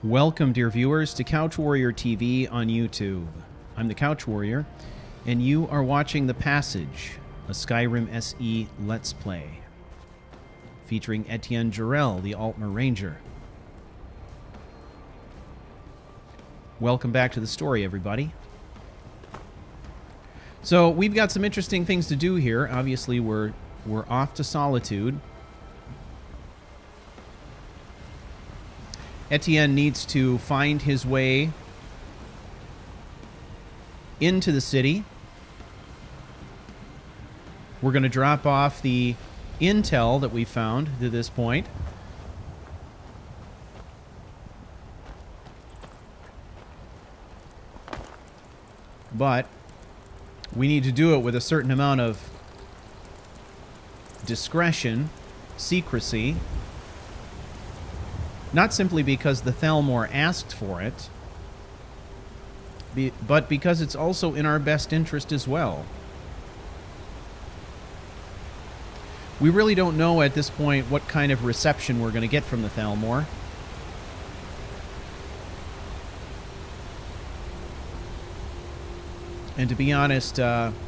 Welcome, dear viewers, to Couch Warrior TV on YouTube. I'm the Couch Warrior, and you are watching The Passage, a Skyrim SE Let's Play, featuring Ettient Jorel, the Altmer Ranger. Welcome back to the story, everybody. So, we've got some interesting things to do here. Obviously, we're off to Solitude. Ettient needs to find his way into the city. We're going to drop off the intel that we found to this point. But we need to do it with a certain amount of discretion, secrecy. Not simply because the Thalmor asked for it, but because it's also in our best interest as well. We really don't know at this point what kind of reception we're going to get from the Thalmor. And to be honest,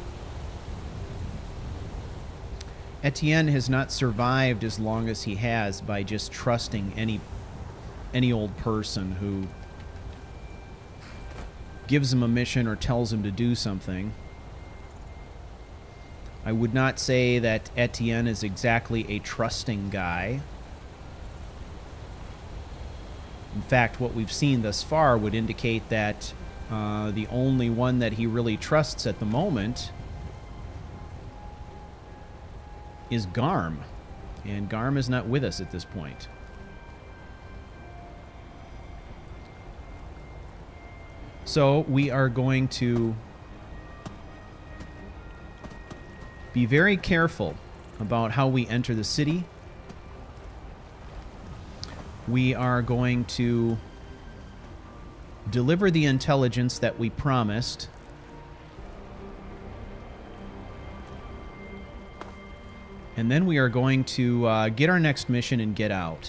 Ettient has not survived as long as he has by just trusting any old person who gives him a mission or tells him to do something. I would not say that Ettient is exactly a trusting guy. In fact, what we've seen thus far would indicate that the only one that he really trusts at the moment is Garm. And Garm is not with us at this point. So we are going to be very careful about how we enter the city. We are going to deliver the intelligence that we promised. And then we are going to get our next mission and get out.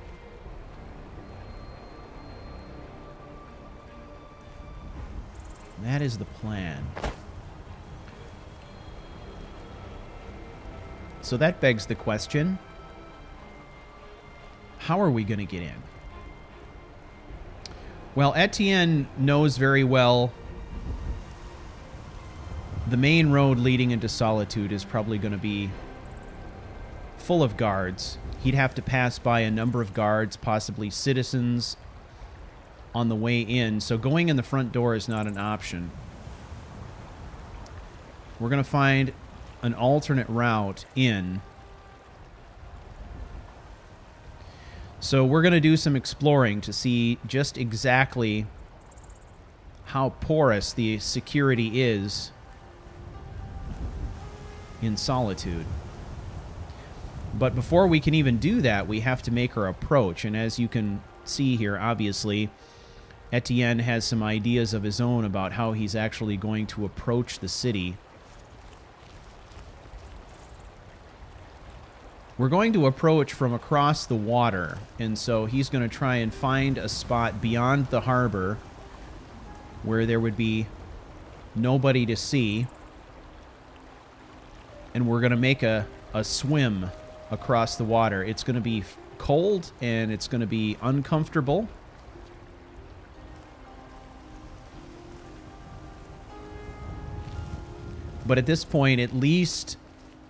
That is the plan. So that begs the question, how are we going to get in? Well, Ettient knows very well the main road leading into Solitude is probably going to be full of guards. He'd have to pass by a number of guards, possibly citizens, on the way in, so going in the front door is not an option. We're going to find an alternate route in. So we're going to do some exploring to see just exactly how porous the security is in Solitude. But before we can even do that, we have to make our approach, and as you can see here, obviously, Ettient has some ideas of his own about how he's actually going to approach the city. We're going to approach from across the water, and so he's going to try and find a spot beyond the harbor where there would be nobody to see, and we're going to make a swim across the water. It's going to be cold, and it's going to be uncomfortable. But at this point, at least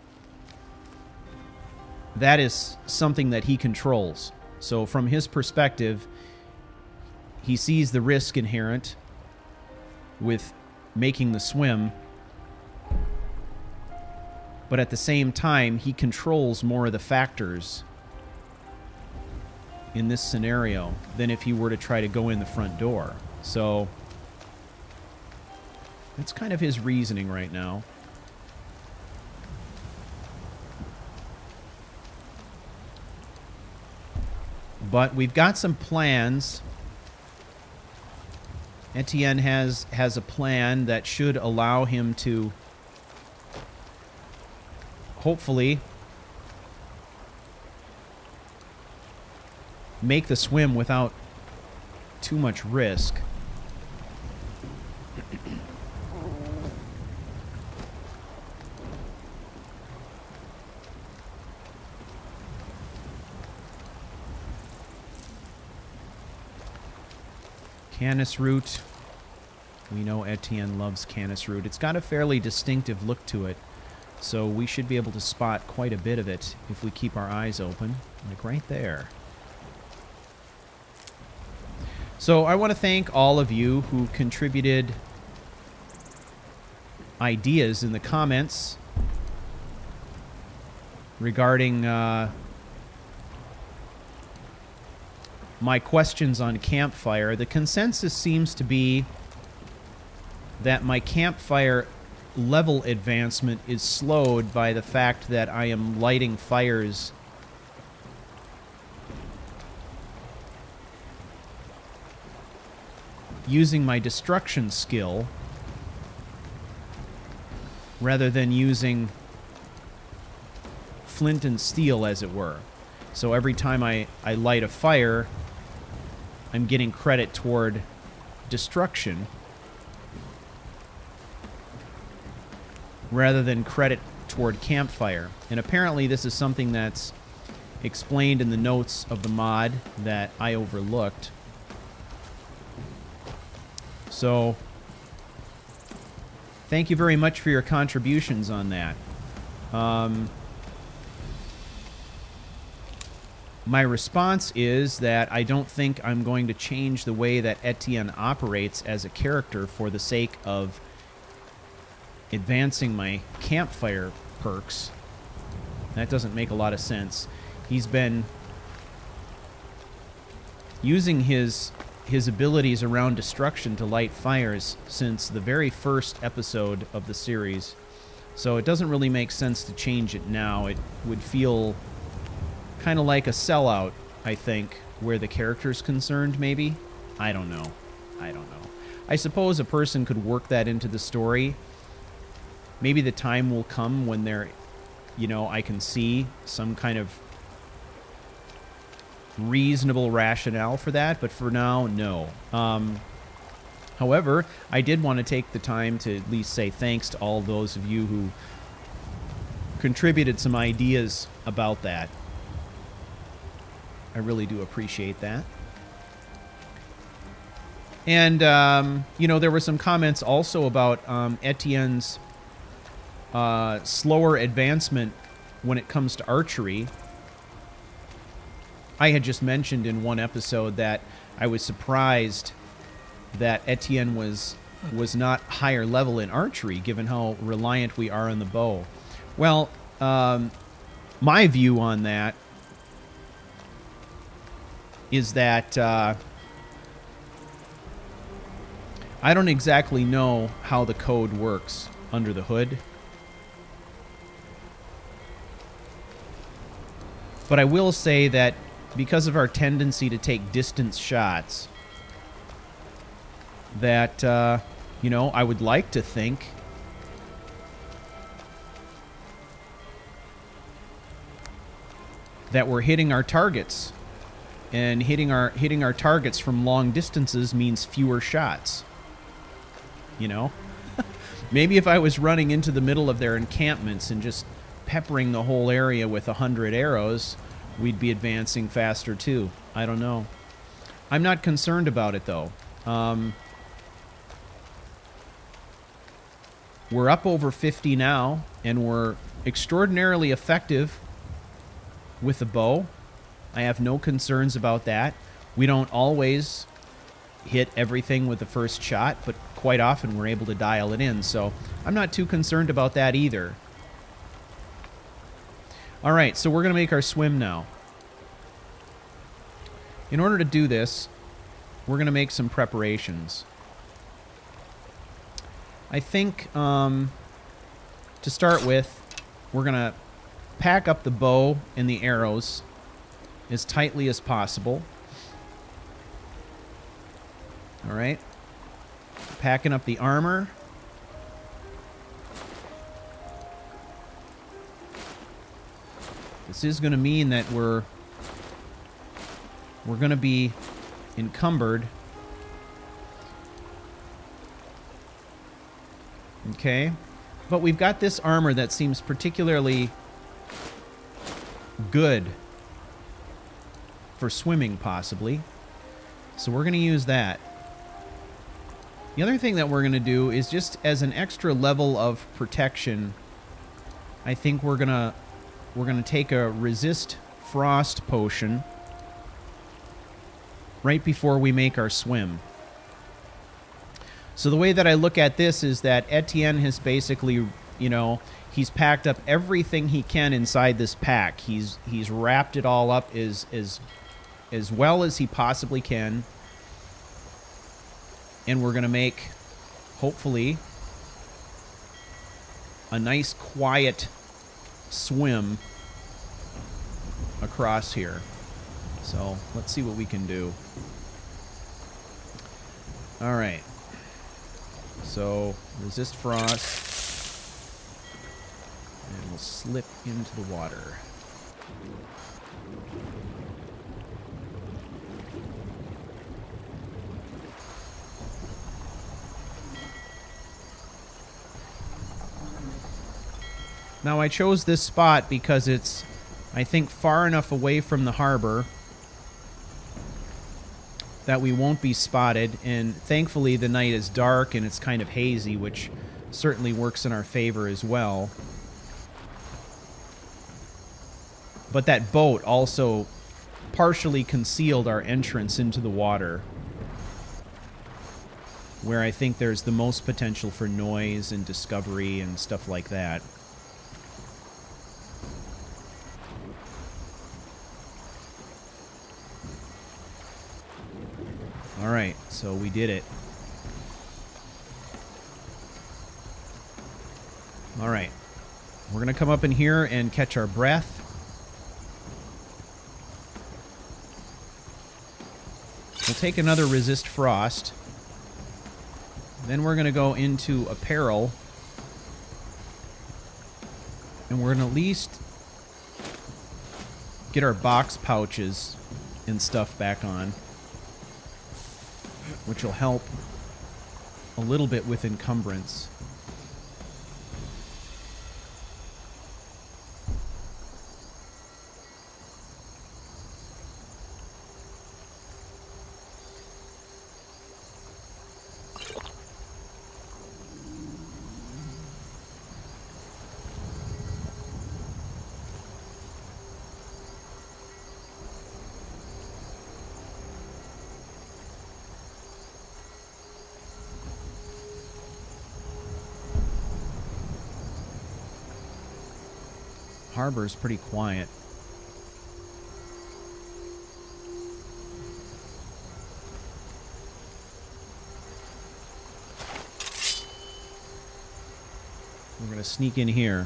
that is something that he controls. So from his perspective, he sees the risk inherent with making the swim. But at the same time, he controls more of the factors in this scenario than if he were to try to go in the front door. So that's kind of his reasoning right now. But we've got some plans. Ettient has a plan that should allow him to hopefully make the swim without too much risk. Canis root. We know Ettient loves canis root. It's got a fairly distinctive look to it, so we should be able to spot quite a bit of it if we keep our eyes open, like right there. So I want to thank all of you who contributed ideas in the comments regarding my questions on Campfire. The consensus seems to be that my Campfire level advancement is slowed by the fact that I am lighting fires using my destruction skill rather than using flint and steel, as it were. So every time I light a fire, I'm getting credit toward destruction rather than credit toward Campfire. And apparently this is something that's explained in the notes of the mod that I overlooked. So thank you very much for your contributions on that. My response is that I don't think I'm going to change the way that Ettient operates as a character for the sake of advancing my Campfire perks. That doesn't make a lot of sense. He's been using his abilities around destruction to light fires since the very first episode of the series. So it doesn't really make sense to change it now. It would feel kind of like a sellout, I think, where the character's concerned, maybe? I don't know. I don't know. I suppose a person could work that into the story. Maybe the time will come when there, you know, I can see some kind of reasonable rationale for that, but for now, no. However, I did want to take the time to at least say thanks to all those of you who contributed some ideas about that. I really do appreciate that. And, you know, there were some comments also about Ettien's slower advancement when it comes to archery. I had just mentioned in one episode that I was surprised that Ettient was not higher level in archery, given how reliant we are on the bow. Well, my view on that is that I don't exactly know how the code works under the hood. But I will say that because of our tendency to take distance shots, that, you know, I would like to think that we're hitting our targets. And hitting our targets from long distances means fewer shots. You know? Maybe if I was running into the middle of their encampments and just peppering the whole area with 100 arrows, we'd be advancing faster too. I don't know. I'm not concerned about it, though. We're up over 50 now, and we're extraordinarily effective with the bow. I have no concerns about that. We don't always hit everything with the first shot, but quite often we're able to dial it in, so I'm not too concerned about that either. All right, so we're going to make our swim now. In order to do this, we're going to make some preparations. I think, to start with, we're going to pack up the bow and the arrows as tightly as possible. All right. Packing up the armor. This is going to mean that we're going to be encumbered Okay. But we've got this armor that seems particularly good for swimming, possibly. So we're going to use that. The other thing that we're going to do is just as an extra level of protection, I think we're going to take a resist frost potion right before we make our swim. So the way that I look at this is that Ettient has basically, you know, he's packed up everything he can inside this pack. He's wrapped it all up as well as he possibly can. And we're going to make, hopefully, a nice quiet swim across here. So let's see what we can do. All right. So resist frost. And we'll slip into the water. Now, I chose this spot because it's, I think, far enough away from the harbor that we won't be spotted, and thankfully the night is dark and it's kind of hazy, which certainly works in our favor as well. But that boat also partially concealed our entrance into the water, where I think there's the most potential for noise and discovery and stuff like that. All right, so we did it. All right, we're going to come up in here and catch our breath. We'll take another resist frost. Then we're going to go into apparel. And we're going to at least get our box pouches and stuff back on, which will help a little bit with encumbrance. Harbor is pretty quiet. We're going to sneak in here.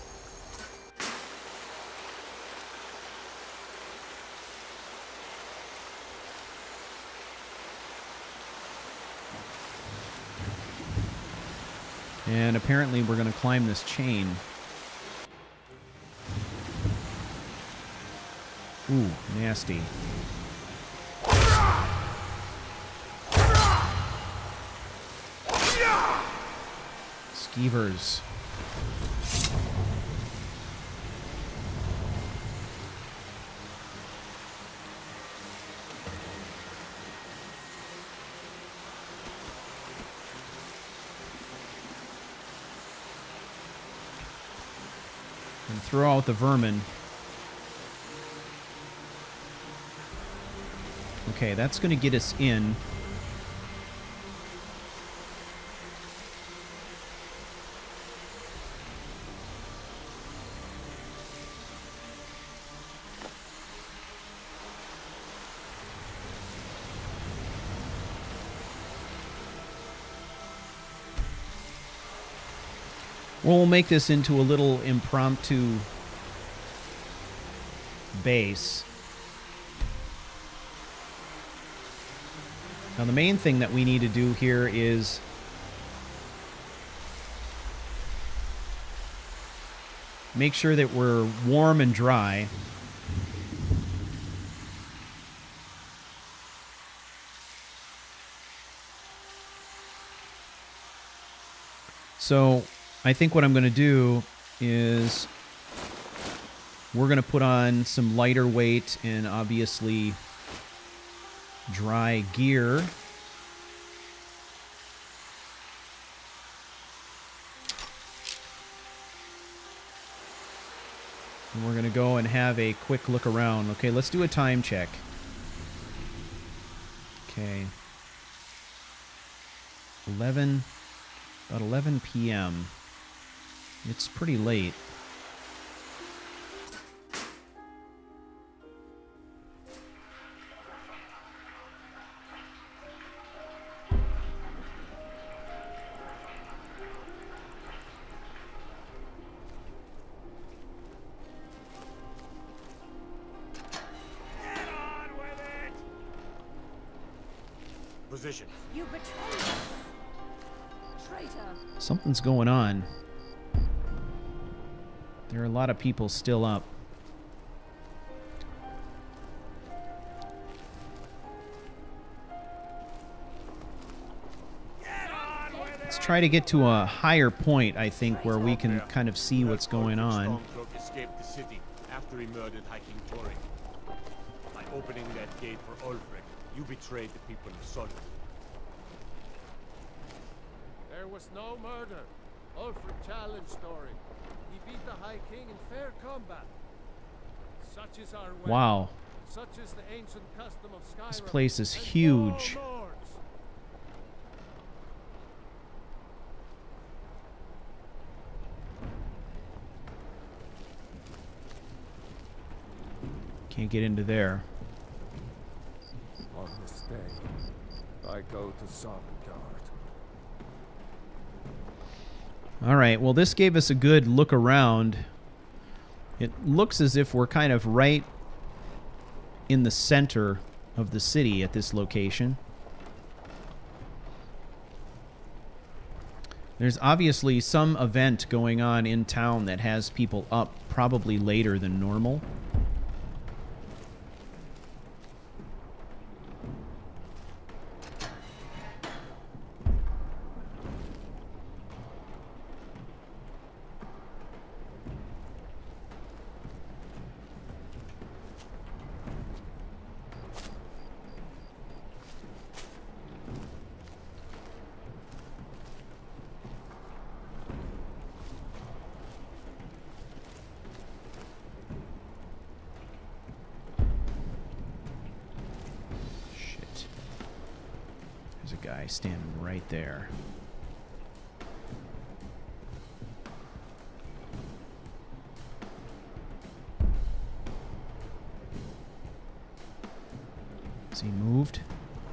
And apparently we're going to climb this chain. Ooh, nasty. Skeevers. And throw out the vermin. Okay, that's going to get us in. We'll make this into a little impromptu base. Now, the main thing that we need to do here is make sure that we're warm and dry. So I think what I'm going to do is we're going to put on some lighter weight and obviously dry gear. And we're going to go and have a quick look around. Okay, let's do a time check. Okay. About 11 p.m. It's pretty late. Position. You betrayed us. Traitor. Something's going on. There are a lot of people still up. Let's try to get to a higher point, I think, where we can kind of see what's going on. Stormcloak escaped the city after he murdered High King Jorel. By opening that gate for Ulfric, you betrayed the people of Soljund. There was no murder. Ulfric challenged story. He beat the High King in fair combat. Such is our way. Wow. Such is the ancient custom of Skyrim. This place is and huge. all lords. Can't get into there. On this day, I go to Soljund. All right, well, this gave us a good look around. It looks as if we're kind of right in the center of the city at this location. There's obviously some event going on in town that has people up probably later than normal. Guy standing right there. Is he moved?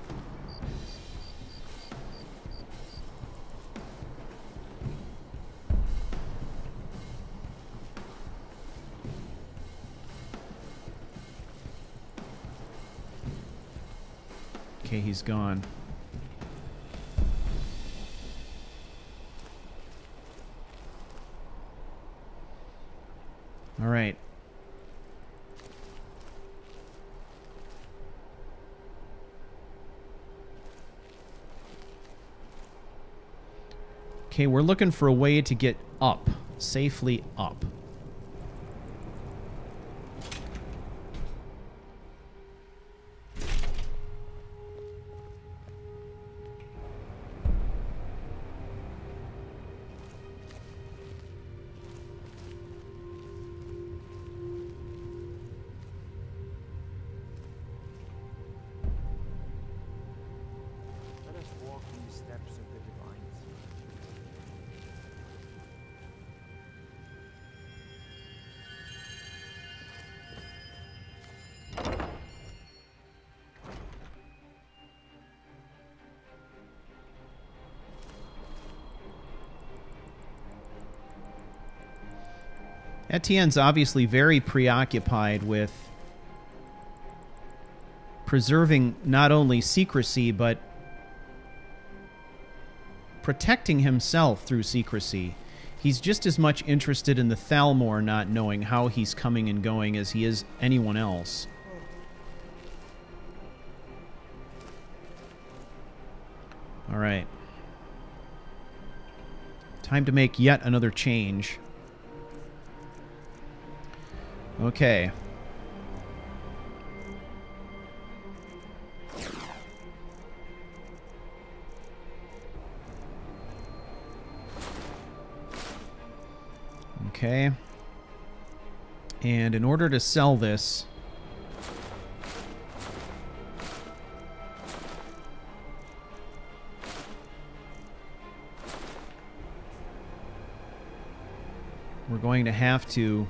Okay, he's gone. All right. Okay, we're looking for a way to get up, safely up. Etienne's obviously very preoccupied with preserving not only secrecy, but protecting himself through secrecy. He's just as much interested in the Thalmor not knowing how he's coming and going as he is anyone else. All right. Time to make yet another change. Okay. Okay. And in order to sell this, we're going to have to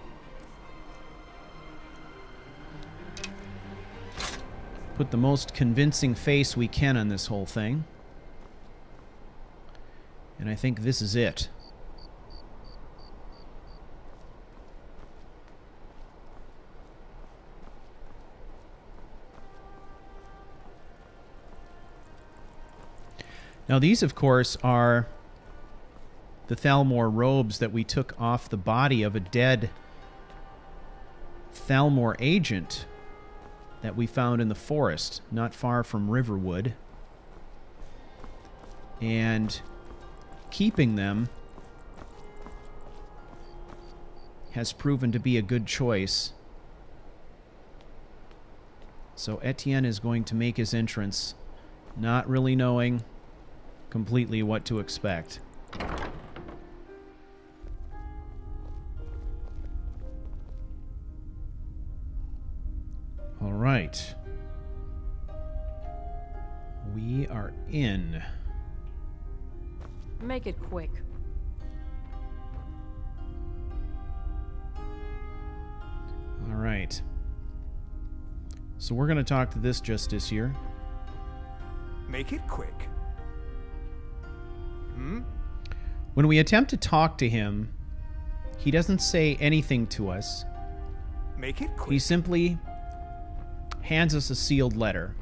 put the most convincing face we can on this whole thing. And I think this is it. Now these, of course, are the Thalmor robes that we took off the body of a dead Thalmor agent that we found in the forest, not far from Riverwood. And keeping them has proven to be a good choice. So Ettient is going to make his entrance, not really knowing completely what to expect. All right. We are in. Make it quick. All right. So we're going to talk to this justice here. Make it quick. When we attempt to talk to him, he doesn't say anything to us. Make it quick. He simply hands us a sealed letter.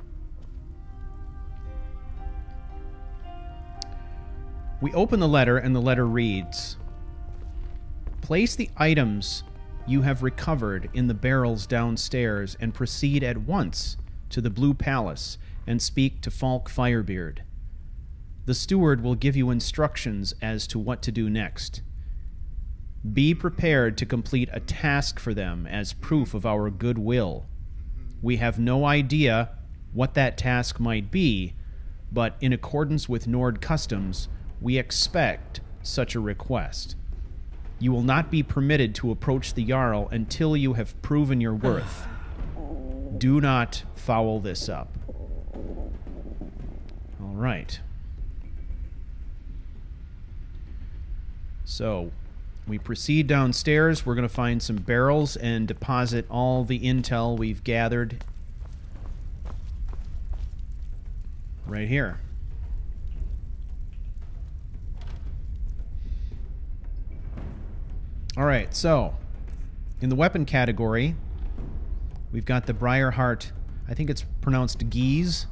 We open the letter, and the letter reads, "Place the items you have recovered in the barrels downstairs and proceed at once to the Blue Palace and speak to Falk Firebeard. The steward will give you instructions as to what to do next. Be prepared to complete a task for them as proof of our goodwill. We have no idea what that task might be, but in accordance with Nord customs, we expect such a request. You will not be permitted to approach the Jarl until you have proven your worth. Do not foul this up." All right. So, we proceed downstairs. We're going to find some barrels and deposit all the intel we've gathered right here. All right, so in the weapon category, we've got the Briarheart. I think it's pronounced Geese.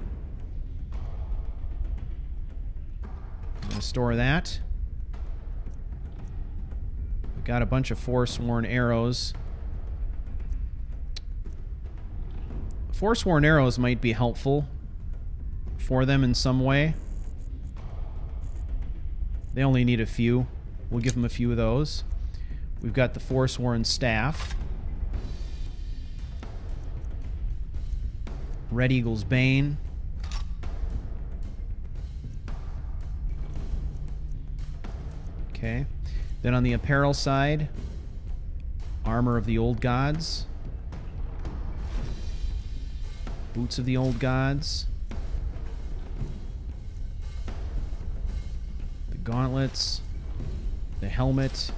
I'm going to store that. We've got a bunch of Forsworn arrows. Forsworn arrows might be helpful for them in some way. They only need a few. We'll give them a few of those. We've got the Forsworn staff. Red Eagle's Bane. Okay. Then on the apparel side, Armor of the Old Gods. Boots of the Old Gods. The gauntlets. The helmet.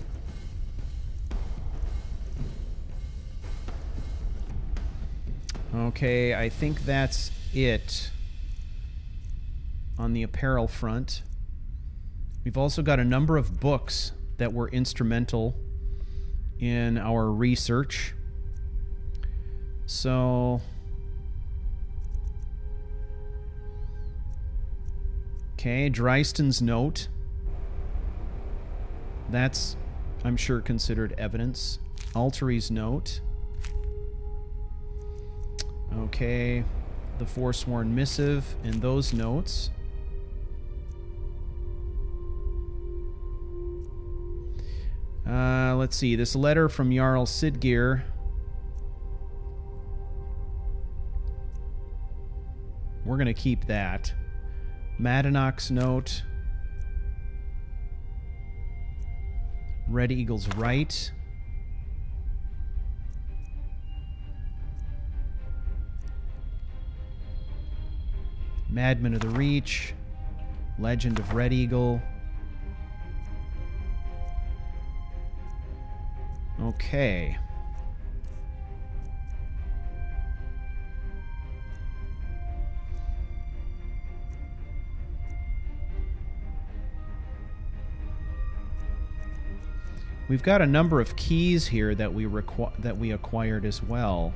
Okay, I think that's it on the apparel front. We've also got a number of books that were instrumental in our research. So, okay, Dryston's note. That's, I'm sure, considered evidence. Altery's note. Okay, the Forsworn missive and those notes. Let's see. This letter from Jarl Siggeir. We're going to keep that. Madanach's note. Red Eagle's right. Madman of the Reach. Legend of Red Eagle. Okay. We've got a number of keys here that we acquired as well.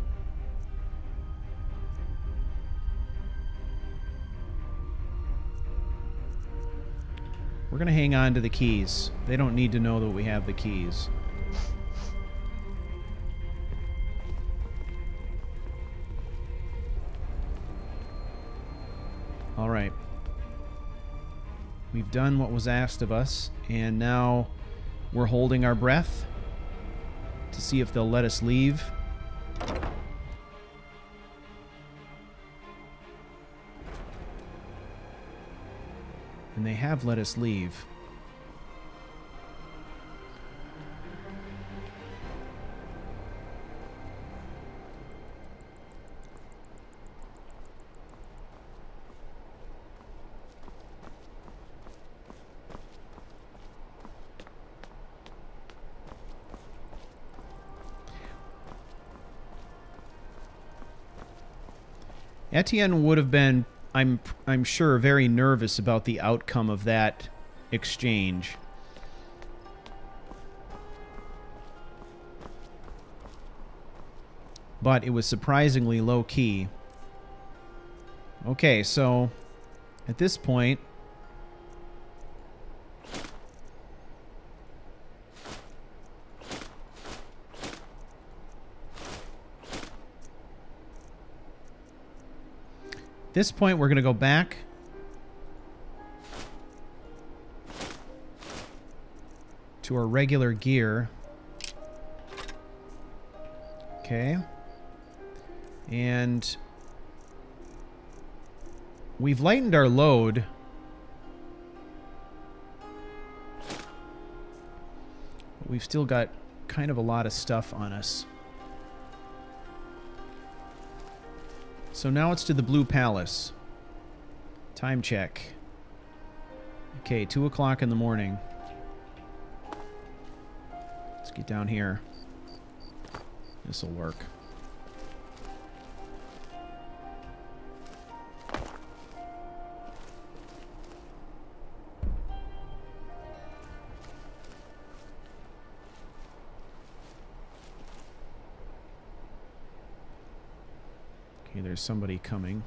We're going to hang on to the keys. They don't need to know that we have the keys. All right. We've done what was asked of us, and now we're holding our breath to see if they'll let us leave. And they have let us leave. Etienne would have been, I'm sure, very nervous about the outcome of that exchange. But it was surprisingly low key. Okay, so at this point, we're going to go back to our regular gear. Okay. And we've lightened our load. But we've still got kind of a lot of stuff on us. So now it's to the Blue Palace. Time check. Okay, 2 o'clock in the morning. Let's get down here. This'll work. Okay, there's somebody coming.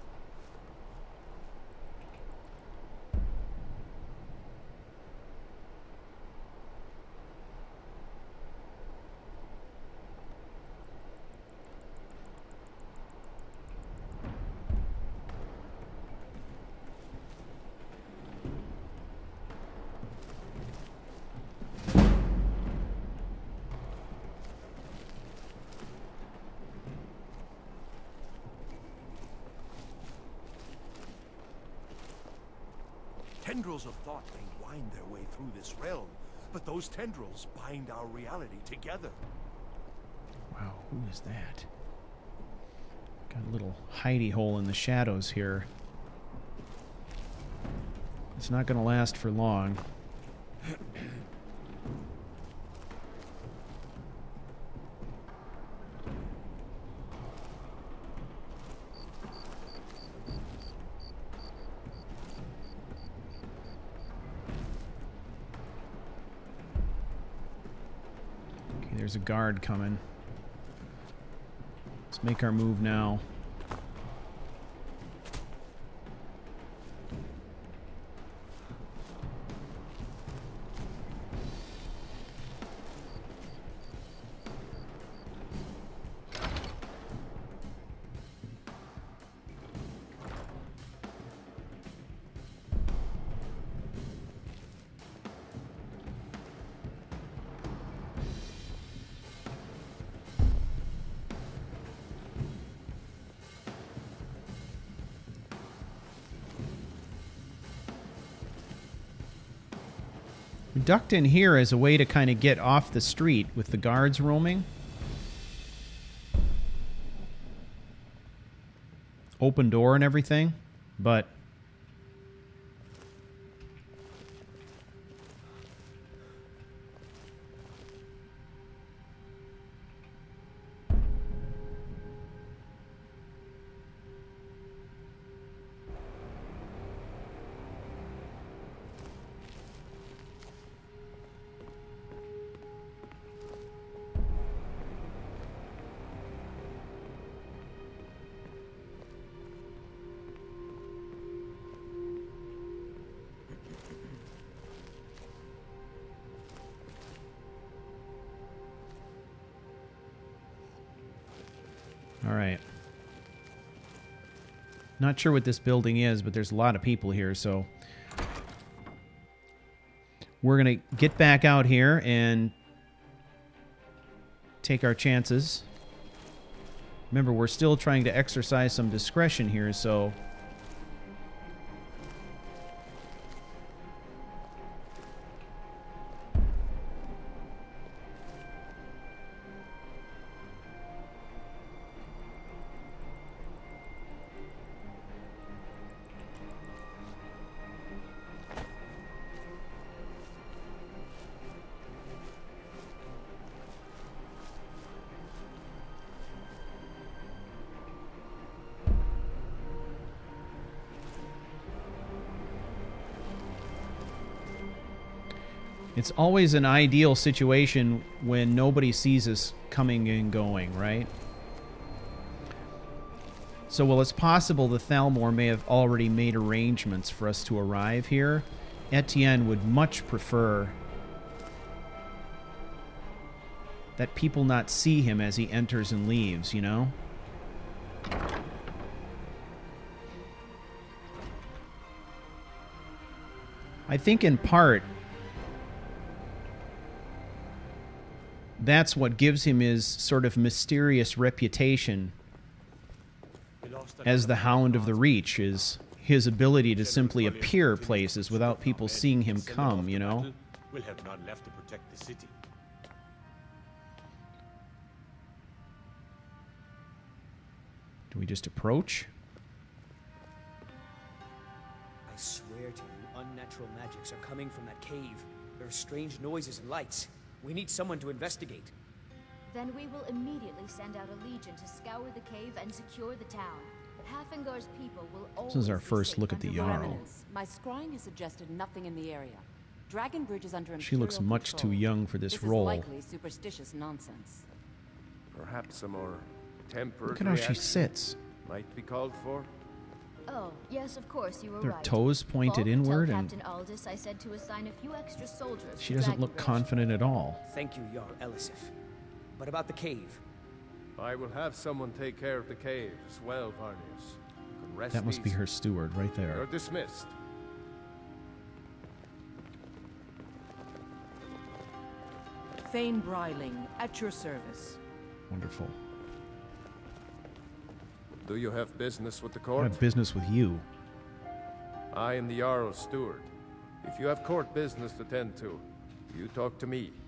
Tendrils of thought may wind their way through this realm, but those tendrils bind our reality together. Wow, who is that? Got a little hidey hole in the shadows here. It's not going to last for long. There's a guard coming. Let's make our move now. We ducked in here as a way to kind of get off the street with the guards roaming. Open door and everything, but all right. Not sure what this building is, but there's a lot of people here, so we're going to get back out here and take our chances. Remember, we're still trying to exercise some discretion here, so it's always an ideal situation when nobody sees us coming and going, right? So while it's possible the Thalmor may have already made arrangements for us to arrive here, Ettient would much prefer that people not see him as he enters and leaves, you know? I think in part that's what gives him his sort of mysterious reputation as the Hound of the Reach, is his ability to simply appear places without people seeing him come, you know? We'll have none left to protect the city. Do we just approach? I swear to you, unnatural magics are coming from that cave. There are strange noises and lights. We need someone to investigate. Then we will immediately send out a legion to scour the cave and secure the town. Hafingar's people will always This is our be first safe look at the under Jarl. Remnants. My scrying has suggested nothing in the area. Dragon Bridge is under She looks Imperial much control. too young for this This role. is likely superstitious nonsense. Perhaps a more tempered Look at how she reaction sits. might be called for. Oh, yes, of course, you were Their right. toes pointed Paul, inward, tell and Captain Aldous I said to assign a few extra soldiers. she to doesn't Dragon look Bridge. confident at all. Thank you, Jarl Elisif. But about the cave. I will have someone take care of the cave as well, Varnius. You can rest That must be easy. her steward right You're there. dismissed. Thane Bryling, at your service. Wonderful. Do you have business with the I court? have business with you. I am the Jarl's steward. If you have court business to tend to, you talk to me.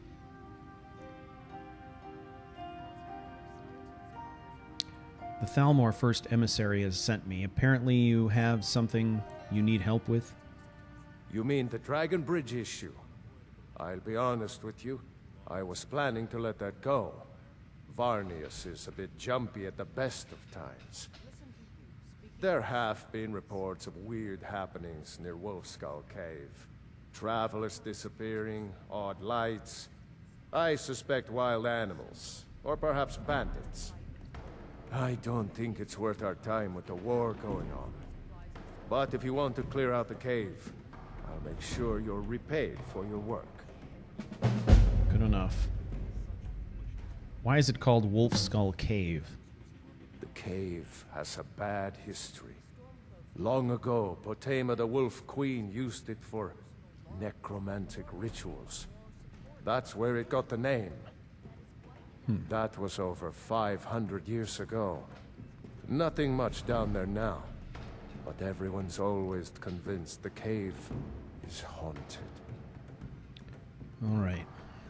The Thalmor first emissary has sent me. Apparently you have something you need help with. You mean the Dragon Bridge issue? I'll be honest with you. I was planning to let that go. Varnius is a bit jumpy at the best of times. There have been reports of weird happenings near Wolfskull Cave. Travelers disappearing, odd lights. I suspect wild animals, or perhaps bandits. I don't think it's worth our time with the war going on. But if you want to clear out the cave, I'll make sure you're repaid for your work. Good enough. Why is it called Wolfskull Cave? The cave has a bad history. Long ago, Potema the Wolf Queen used it for necromantic rituals. That's where it got the name. That was over 500 years ago. Nothing much down there now. But everyone's always convinced the cave is haunted. All right.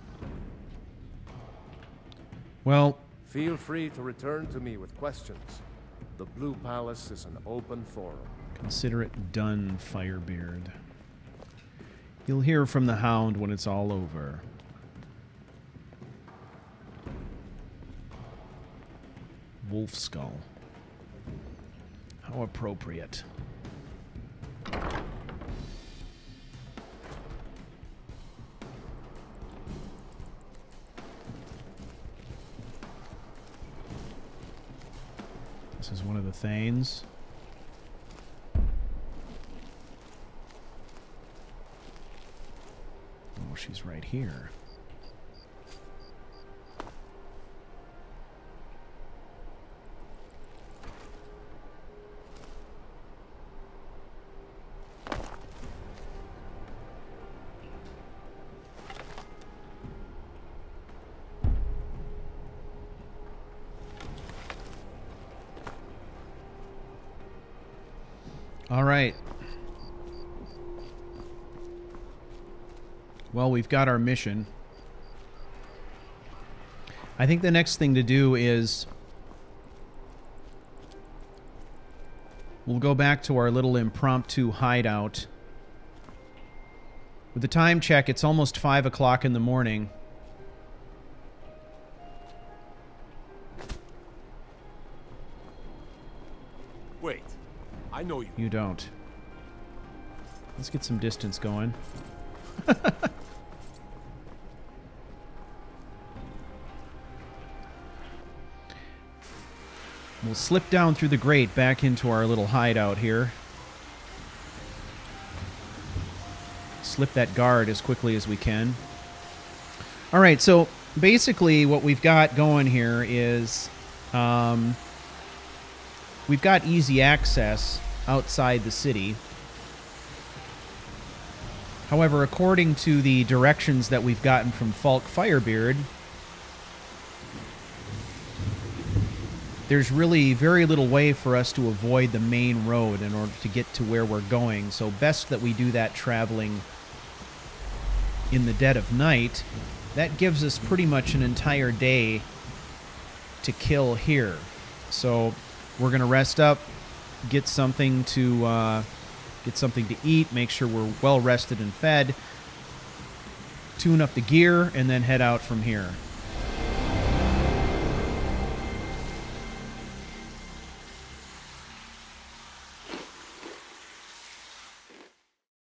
Well, Feel free to return to me with questions. The Blue Palace is an open forum. consider it done, Firebeard. You'll hear from the Hound when it's all over. Wolf Skull. How appropriate. This is one of the Thanes. Oh, she's right here. All right. Well, we've got our mission. I think the next thing to do is we'll go back to our little impromptu hideout. With the time check, it's almost 5 o'clock in the morning. Wait, I know you. You don't. Let's get some distance going. We'll slip down through the grate back into our little hideout here. Slip that guard as quickly as we can. All right, so basically what we've got going here is we've got easy access outside the city. However, according to the directions that we've gotten from Falk Firebeard, there's really very little way for us to avoid the main road in order to get to where we're going. So best that we do that traveling in the dead of night. That gives us pretty much an entire day to kill here. So we're going to rest up, get something to eat, make sure we're well rested and fed, tune up the gear, and then head out from here.